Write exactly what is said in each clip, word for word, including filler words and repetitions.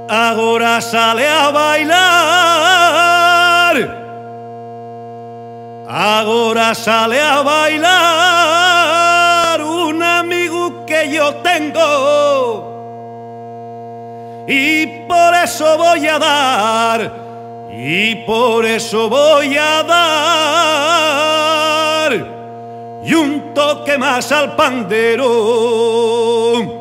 Ahora sale a bailar, ahora sale a bailar un amigo que yo tengo, y por eso voy a dar, y por eso voy a dar, y un toque más al pandero.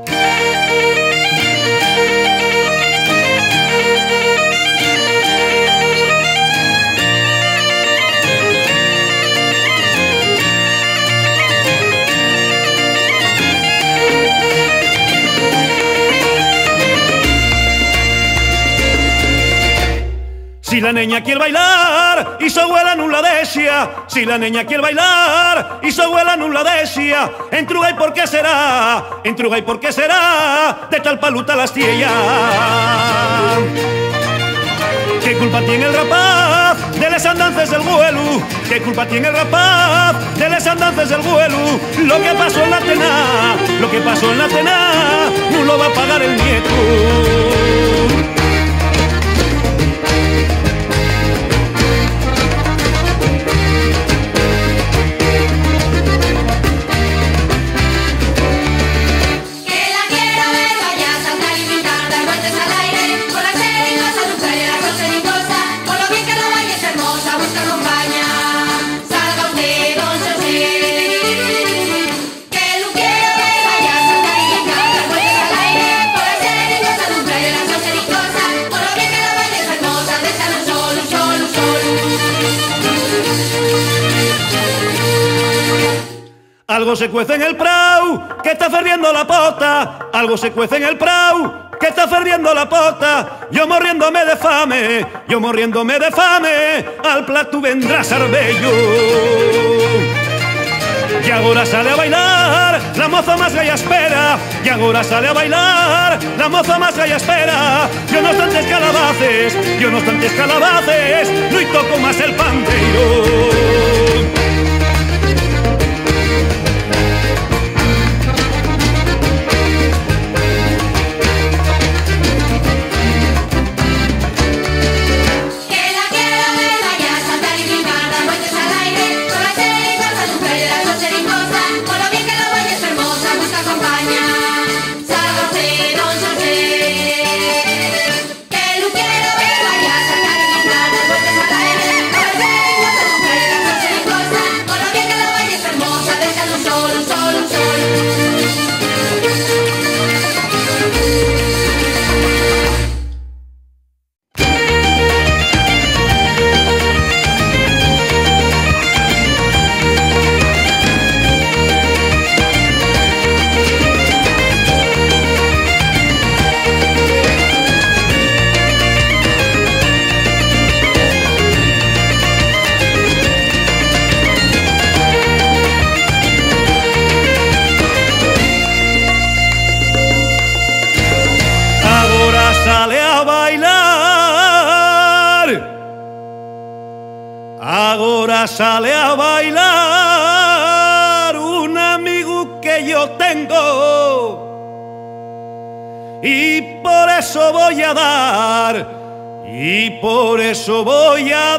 Si la niña quiere bailar y su abuela no la desea, si la niña quiere bailar y su abuela no la desea, entruga y por qué será, entruga y por qué será, de tal paluta las tiella. ¿Qué culpa tiene el rapaz de las andanzas del vuelo? ¿Qué culpa tiene el rapaz de las andanzas del vuelo? Lo que pasó en la cena, lo que pasó en la cena, no lo va a pagar el nieto. Algo se cuece en el prau, que está ferviendo la pota. Algo se cuece en el prau, que está ferviendo la pota. Yo morriéndome de fame, yo morriéndome de fame, al plato vendrá Sarbello. Y ahora sale a bailar la moza más galla espera. Y ahora sale a bailar la moza más galla espera. Yo no tantes calabaces, yo no tantes calabaces, no y toco más el pandeiro. Sale a bailar, ahora sale a bailar un amigo que yo tengo, y por eso voy a dar, y por eso voy a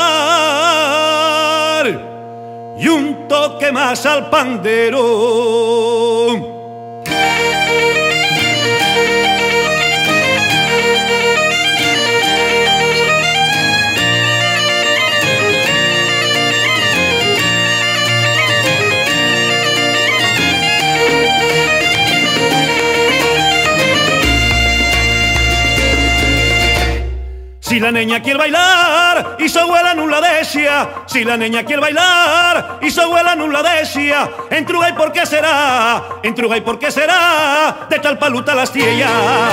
dar, y un toque más al pandero. Si la niña quiere bailar y su abuela no la desea, si la niña quiere bailar y su abuela no la desea, entruga y por qué será, entruga y por qué será, de tal paluta las tiella.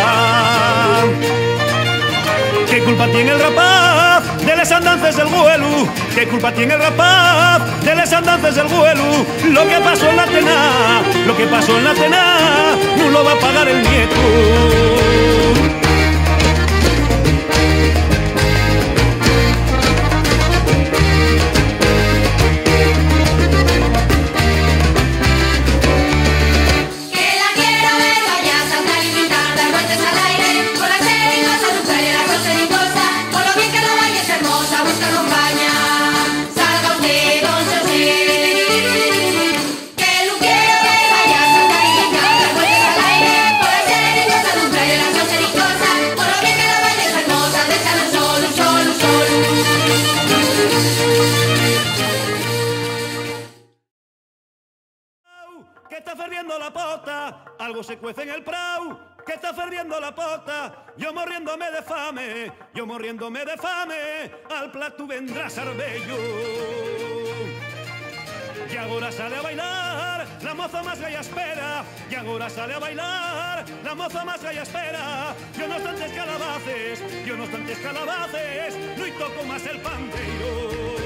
¿Qué culpa tiene el rapaz de las andanzas del vuelo? ¿Qué culpa tiene el rapaz de las andanzas del vuelo? Lo que pasó en la cena, lo que pasó en la cena, no lo va a pagar el nieto. Que la quiero ver, vaya a saltar y brincar, dar vueltas al aire, con la algo se cuece en el prau, que está ferviendo la pota, yo morriéndome de fame, yo morriéndome de fame, al plato vendrá Sarbello. Y ahora sale a bailar la moza más galla espera, y ahora sale a bailar la moza más galla espera. Yo no tantes calabaces, yo no tantes calabaces, no y toco más el pandeiro.